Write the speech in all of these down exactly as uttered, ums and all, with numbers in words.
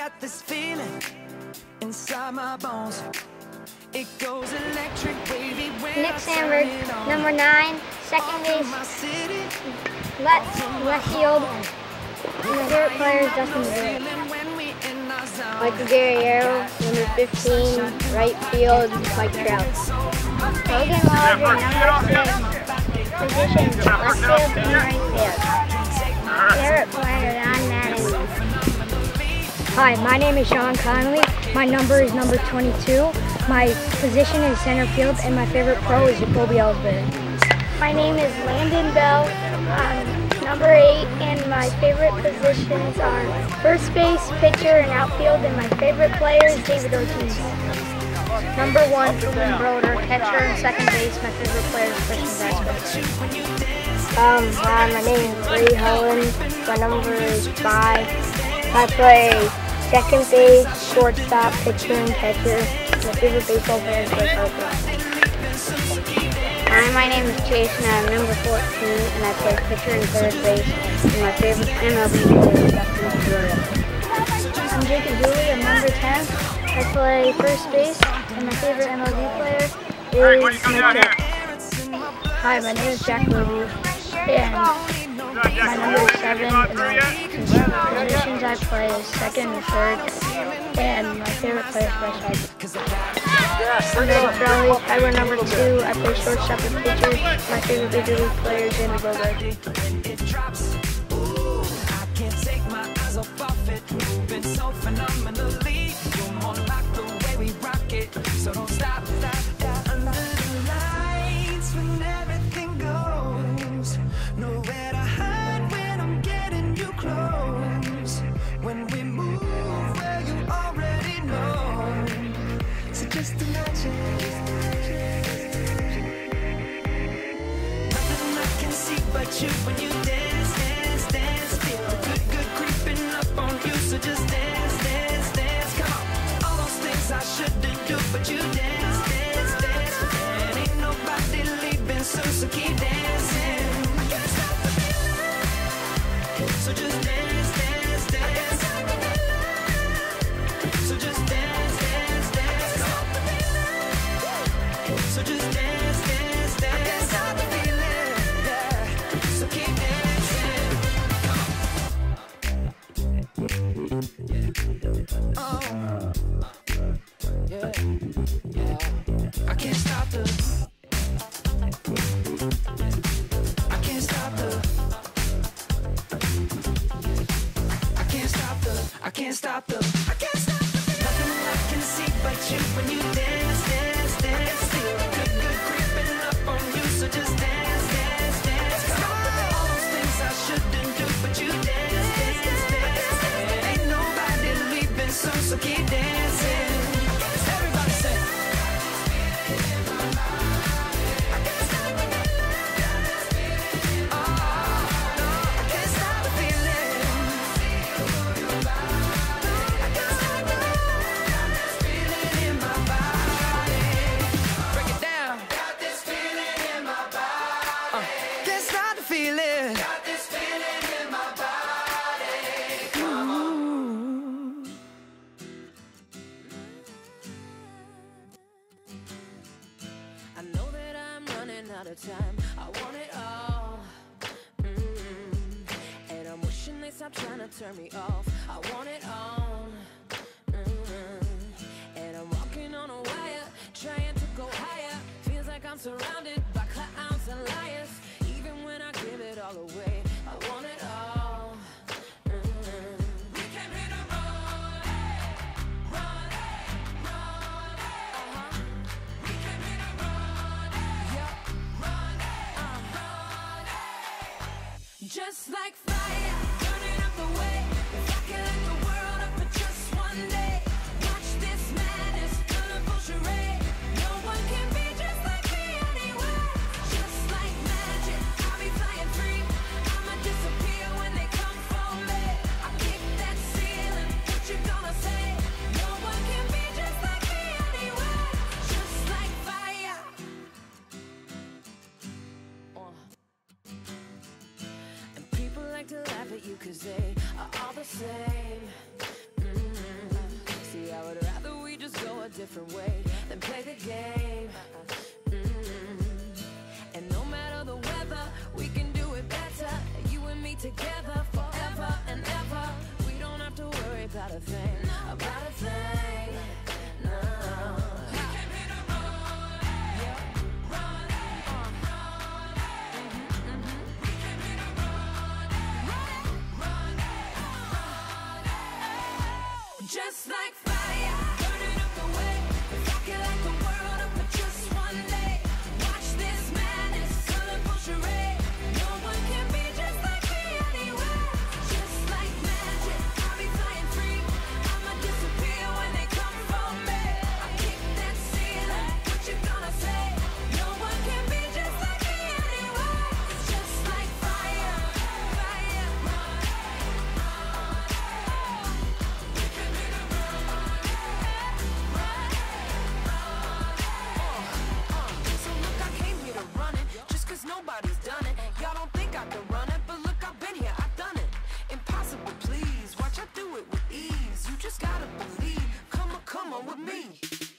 got this feeling inside my bones. It goes electric wavy when Nick Sandberg, number nine, second base, left, left field. And my favorite player is Dustin Gray. Michael Guerriero, number fifteen, right field, Mike Trout. Logan Waldron, number six, positions, left field and right field. Favorite player, Don Mattingly. Hi, my name is Sean Connolly. My number is number twenty-two. My position is center field, and my favorite pro is Jacoby Ellsbury. My name is Landon Bell, um, number eight, and my favorite positions are first base, pitcher, and outfield, and my favorite player is David Ortiz. Number one, Truman Broder, catcher and second base. My favorite player is Christian Vasquez. Um, hi, my name is Ray Holland. My number is five. I play second base, shortstop, pitcher, and catcher. My favorite baseball player is Bryce Harper. Hi, my name is Jason. I'm number fourteen, and I play pitcher and third base. And my favorite M L B player is Dustin Pedroia. I'm Jacob Dooley. I'm number ten. I play first base, and my favorite M L B player is Mike Trout. Hi, my name is Jack Levy, and my number is seven. And my positions I play is second and third, and my favorite player is Bryce Harper. I'm Eddie Crowley. I wear number two. I play shortstop and pitcher. My favorite major league player is Jamie Bogart. Just imagine. Nothing I can see but you when you dance, dance, dance. Feel the good, good creeping up on you. So just dance, dance, dance. Come on. All those things I shouldn't do, but you dance, dance, dance. And ain't nobody leaving soon, so keep dancing. I can't stop the feeling. So just dance, dance, dance. So just dance, dance, dance. So just dance, dance, dance. I can't stop the feeling, yeah. So keep dancing. Oh, yeah, yeah. I can't stop the. I can't stop the. I can't stop the. I can't stop the. I can't stop the. Nothing I can see but you when you dance, dance, dance. So just dance, dance, dance. Come on. All those things I shouldn't do, but you dance, dance, dance. And ain't nobody leaving soon, so keep dancing. Everybody say. I can't stop the feeling. Oh, no, I can't stop the feeling. I can't stop the feeling in my body. Break it down. Got this feeling. Can't stop the feeling. Got this feeling in my body. Ooh. I know that I'm running out of time. I want it all. Mm-hmm. And I'm wishing they stop trying to turn me off. I want it all. Mm-hmm. And I'm walking on a wire, trying to go higher. Feels like I'm surrounded by clowns and liars. Even when I give it all away, I want it all. Mm-hmm. We came here to run, run, run, uh-huh. We came here to run, yeah, run, uh, run. Just like fire, burning up the way. If I can light the world up for just one day, watch this madness, colorful charade. No one can be just like me anywhere. Just like magic, I'll be flying free. I'ma disappear when they come for me. I kick that ceiling, what you gonna say? No one can be just like me anywhere. Just like fire. Uh. And people like to laugh at you cause they are all the same. Mm-hmm. different way, then play the game. Mm-hmm. And no matter the weather, we can do it better. You and me together forever and ever. We don't have to worry about a thing, about a thing. No. Just like fire, burning up the way. If I could light the world up for just one day, watch this madness, colorful charade. No one can be just like me anywhere. Just like magic, I'll be flying free. I'ma disappear when they come for me. I kick that ceiling, what you gonna say? No one can be just like me anywhere. Just like fire, fire. Nobody's done it. Y'all don't think I can run it, but look, I've been here, I've done it. Impossible, please. Watch, I do it with ease. You just gotta believe. Come on, come on with me.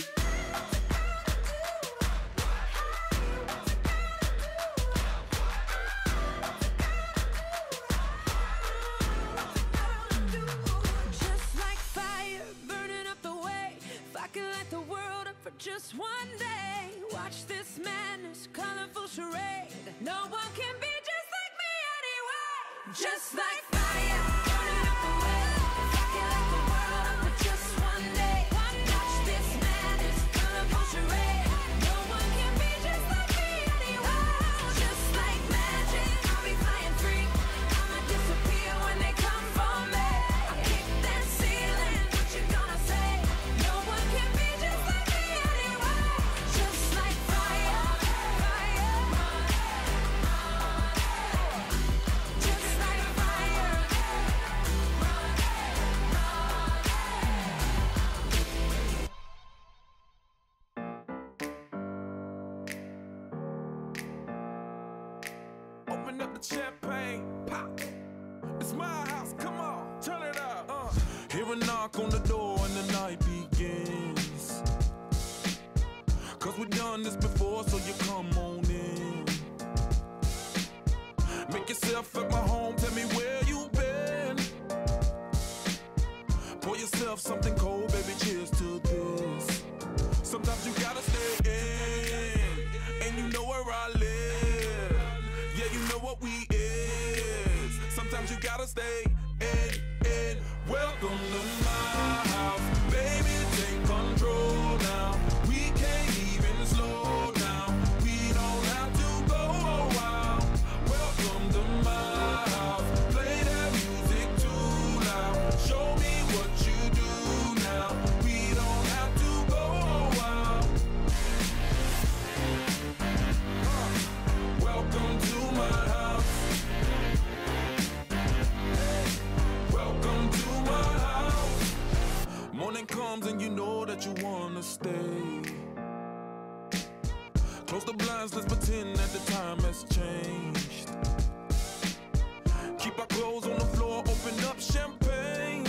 Just like fire, burning up the way. If I could light the world up for just one day, watch this madness, colorful charade. No one can be just like me anyway. Just like fire, burning up the way. If I could light the world up for just one day, watch this madness, colorful charade. No one can be just like me anyway. Just like magic, I'll be flying free. I'ma disappear when they come for me. I kick that ceiling, what you gonna say? No one can be just like me anyway. Just like fire, fire. Just like fire. Open up the champagne, pop. It's my house, come on, turn it up. Uh. Hear a knock on the door and the night begins. Cause we've done this before, so you come on in. Make yourself at my home, tell me where you been. Pour yourself something cold, baby, cheers to this. Sometimes you gotta stay in, and you know where I live. Yeah, you know what we is. Sometimes you gotta stay in, in. Welcome to my house, baby, take control now. We can't even slow down. We don't have to go a while. Welcome to my house, play that music too loud. Show me what you do now. We don't have to go a while. Uh, welcome to my house. Welcome to my house. Morning comes and you know that you wanna stay. Close the blinds, let's pretend that the time has changed. Keep our clothes on the floor, open up champagne.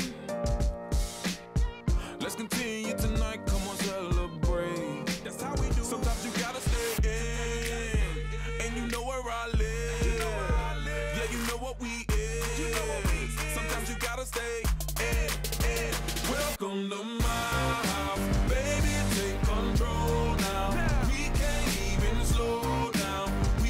Let's continue tonight, come on, celebrate. That's how we do. Sometimes you gotta stay in, and you know where I live. You know where I live. Yeah, you know what we is. You know what we is. Sometimes you gotta stay in, in. Welcome to my house, baby, take control now. We can't even slow down.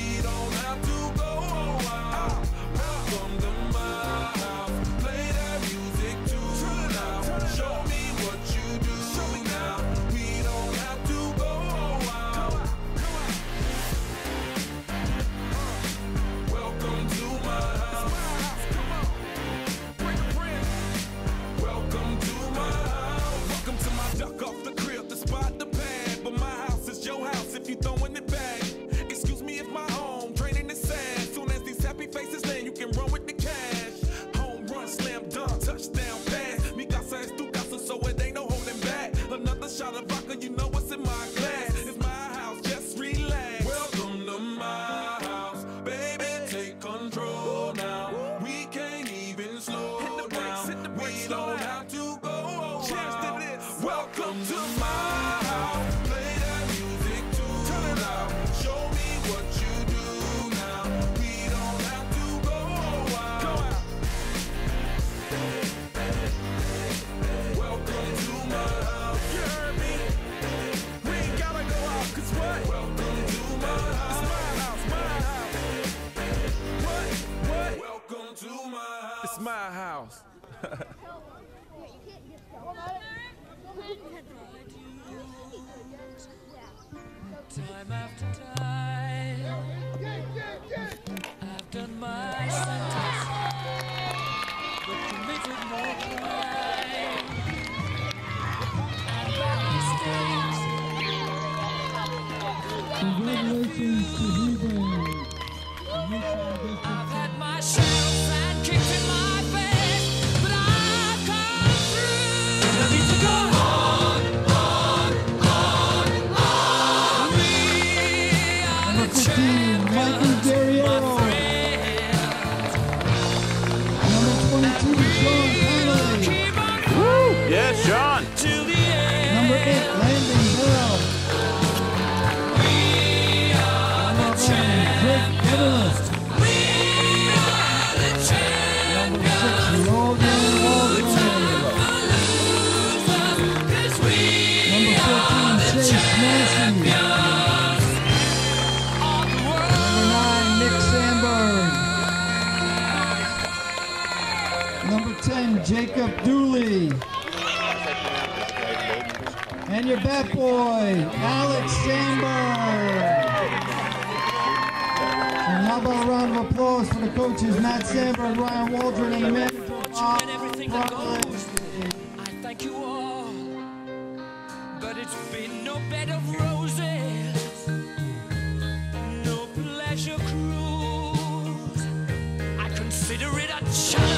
Time after time, I've done my sentence, but committed no crime. And my mistakes. Congratulations to Hebron. I've had my share of flat kicks in my face, but I've come through. I need to go on, on, on, on. We are Number the fifteen, Michael Guerriero. Number twenty-two, Sean Connolly. keep on Yes, Sean. till the end. Number eight, Landon Bell. We are the Number eleven, Greg Everest. we are the champions. Number six, Logan Waldron. Cause we Number fourteen, Chase Massey. of the world. Number nine, Nick Sandberg. Number ten, Jacob Dooley. And your bat boy, Alex Sandberg. And how about a round of applause for the coaches, Matt Sandberg, Ryan Waldron, and the manager, Bob And everything that Bartlett. goes. I thank you all, but it's been no bed of roses, no pleasure cruise. I consider it a challenge.